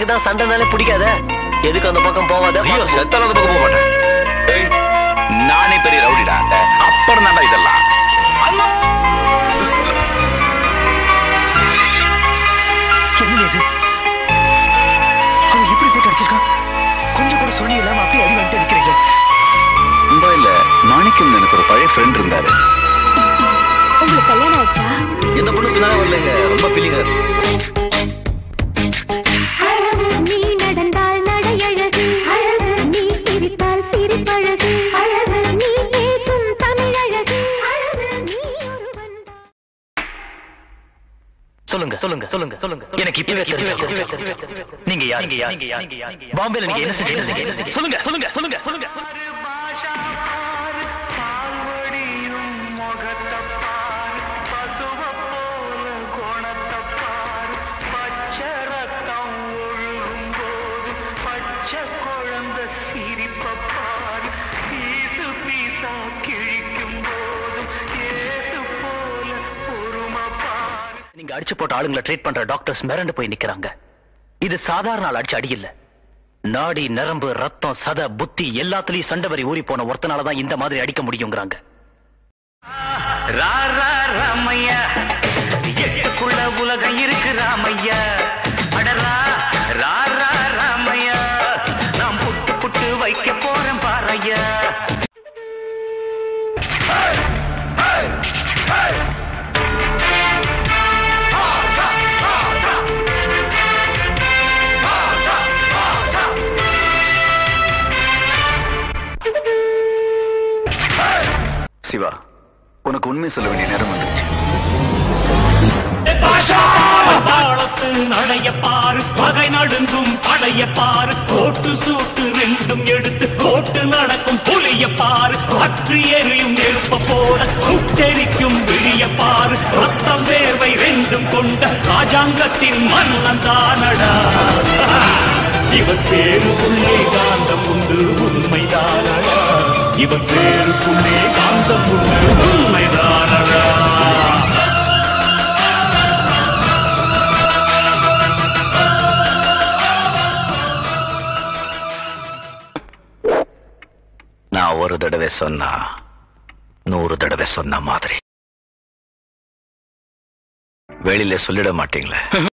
உனக்கு தான் சண்டைனாலே பிடிக்காத. எதுக்கு அந்த பக்கம் போவாத? செத்தால அந்த பக்கம் போக மாட்டேன். நானே பெரிய ரவுடிடா. அப்புறம் தாண்டா இதெல்லாம். என்ன இது? அவன் எப்படி போட்டு அடிச்சிருக்கான்? கொஞ்சம் கூட சொல்லி இல்லாம அப்படியே அடி வந்துட்டு நிக்கிறீங்க. இல்ல மாணிக்கம் எனக்கு ஒரு பழைய ஃப்ரெண்ட் இருந்தாரு. உங்களுக்கு கல்யாணம் ஆச்சா? எந்த பொண்ணுக்கு நான் வரலங்க. ரொம்ப ஃபீலிங்கா. நீ நடந்தால் நடையழகு, நீ சிரித்தால் சிரிப்பழகு, நீ பேசும் தமிழழகு, நீ ஒருவன். சொல்லுங்க சொல்லுங்க சொல்லுங்க சொல்லுங்க. எனக்கு இப்பவே தெரிஞ்சு. நீங்க யார்? பாம்பேல நீங்க என்ன செஞ்சீங்க? சொல்லுங்க சொல்லுங்க சொல்லுங்க சொல்லுங்க. நீங்க அடிச்சு போட்ட ஆளுங்களை ட்ரீட் பண்ற டாக்டர்ஸ் மிரண்டு போய் நிக்கிறாங்க. இது சாதாரண ஆள் அடிச்சு அடி இல்ல. நாடி நரம்பு ரத்தம் சத புத்தி எல்லாத்துலயும் சண்டவரி ஊறி போன ஒருத்தனாலதான் இந்த மாதிரி அடிக்க முடியுங்கிறாங்க. ராமையா எட்டுக்குள்ள உலகம் இருக்கு ராமையா. அடரா ராமையா நான் புட்டு புட்டு வைக்க போறேன் பாறையா. சிவா, உனக்கு உண்மை சொல்ல வேண்டிய நேரம் வந்துருச்சு. தாளத்து நடைய பாரு, பகை நடுங்கும் படைய பாரு, கோட்டு சூட்டு ரெண்டும் எடுத்து கோட்டு நடக்கும் புலிய பாரு, அற்றி எரியும் நெருப்ப போல சுட்டெரிக்கும் விழிய பாரு, ரத்தம் வேர்வை ரெண்டும் கொண்ட ராஜாங்கத்தின் மன்னன் தானடா. இவன் பேருக்குள்ளே காந்தம் உண்டு உண்மைதானடா. இவன் பேருக்குள்ளே காந்தம் உண்டு உண்மைதானடா. நான் ஒரு தடவை சொன்னா 100 தடவை சொன்ன மாதிரி வெளியில சொல்லிட மாட்டீங்களே.